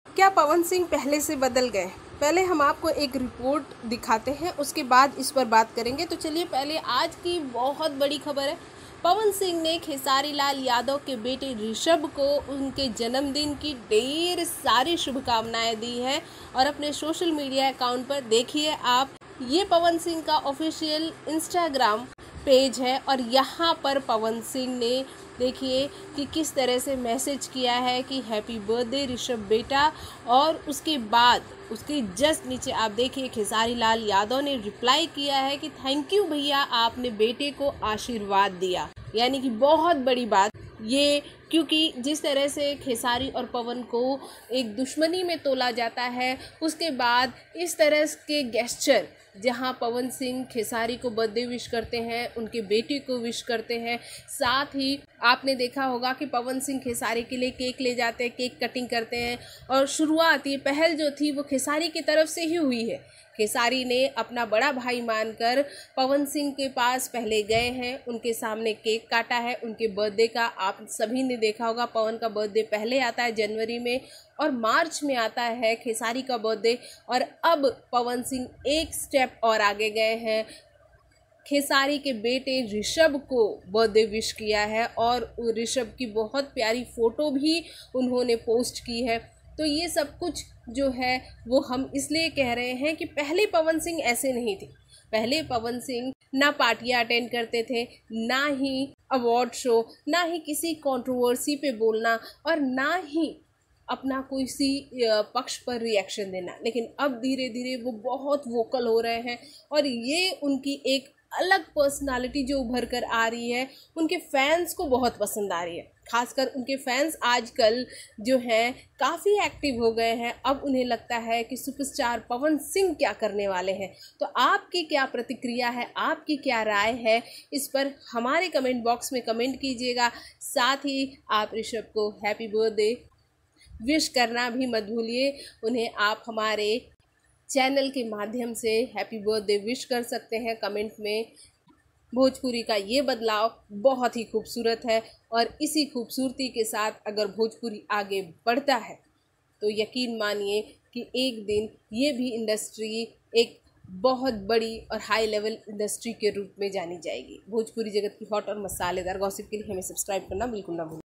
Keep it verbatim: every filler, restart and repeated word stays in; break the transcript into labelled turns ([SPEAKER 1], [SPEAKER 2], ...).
[SPEAKER 1] क्या पवन सिंह पहले से बदल गए? पहले हम आपको एक रिपोर्ट दिखाते हैं, उसके बाद इस पर बात करेंगे। तो चलिए पहले आज की बहुत बड़ी खबर है। पवन सिंह ने खेसारी लाल यादव के बेटे ऋषभ को उनके जन्मदिन की ढेर सारी शुभकामनाएं दी है और अपने सोशल मीडिया अकाउंट पर देखिए आप, ये पवन सिंह का ऑफिशियल इंस्टाग्राम पेज है और यहाँ पर पवन सिंह ने देखिए कि किस तरह से मैसेज किया है कि हैप्पी बर्थडे ऋषभ बेटा, और उसके बाद उसके जस्ट नीचे आप देखिए खेसारी लाल यादव ने रिप्लाई किया है कि थैंक यू भैया, आपने बेटे को आशीर्वाद दिया। यानी कि बहुत बड़ी बात ये, क्योंकि जिस तरह से खेसारी और पवन को एक दुश्मनी में तोला जाता है, उसके बाद इस तरह के गेस्चर जहां पवन सिंह खेसारी को बर्थडे विश करते हैं, उनके बेटे को विश करते हैं, साथ ही आपने देखा होगा कि पवन सिंह खेसारी के लिए केक ले जाते हैं, केक कटिंग करते हैं और शुरुआत ये पहल जो थी वो खेसारी की तरफ से ही हुई है। खेसारी ने अपना बड़ा भाई मानकर पवन सिंह के पास पहले गए हैं, उनके सामने केक काटा है उनके बर्थडे का। आप सभी ने देखा होगा पवन का बर्थडे पहले आता है जनवरी में और मार्च में आता है खेसारी का बर्थडे, और अब पवन सिंह एक स्टेप और आगे गए हैं, खेसारी के बेटे ऋषभ को बर्थडे विश किया है और ऋषभ की बहुत प्यारी फ़ोटो भी उन्होंने पोस्ट की है। तो ये सब कुछ जो है वो हम इसलिए कह रहे हैं कि पहले पवन सिंह ऐसे नहीं थे। पहले पवन सिंह ना पार्टियां अटेंड करते थे, ना ही अवार्ड शो, ना ही किसी कंट्रोवर्सी पे बोलना और ना ही अपना कोई सी पक्ष पर रिएक्शन देना। लेकिन अब धीरे धीरे वो बहुत वोकल हो रहे हैं और ये उनकी एक अलग पर्सनालिटी जो उभर कर आ रही है, उनके फैंस को बहुत पसंद आ रही है। खासकर उनके फैंस आजकल जो हैं काफ़ी एक्टिव हो गए हैं। अब उन्हें लगता है कि सुपरस्टार पवन सिंह क्या करने वाले हैं। तो आपकी क्या प्रतिक्रिया है, आपकी क्या राय है, इस पर हमारे कमेंट बॉक्स में कमेंट कीजिएगा। साथ ही आप ऋषभ को हैप्पी बर्थडे विश करना भी मत भूलिए। उन्हें आप हमारे चैनल के माध्यम से हैप्पी बर्थडे विश कर सकते हैं कमेंट में। भोजपुरी का ये बदलाव बहुत ही खूबसूरत है और इसी खूबसूरती के साथ अगर भोजपुरी आगे बढ़ता है तो यकीन मानिए कि एक दिन ये भी इंडस्ट्री एक बहुत बड़ी और हाई लेवल इंडस्ट्री के रूप में जानी जाएगी। भोजपुरी जगत की हॉट और मसालेदार गॉसिप के लिए हमें सब्सक्राइब करना बिल्कुल ना भूलें।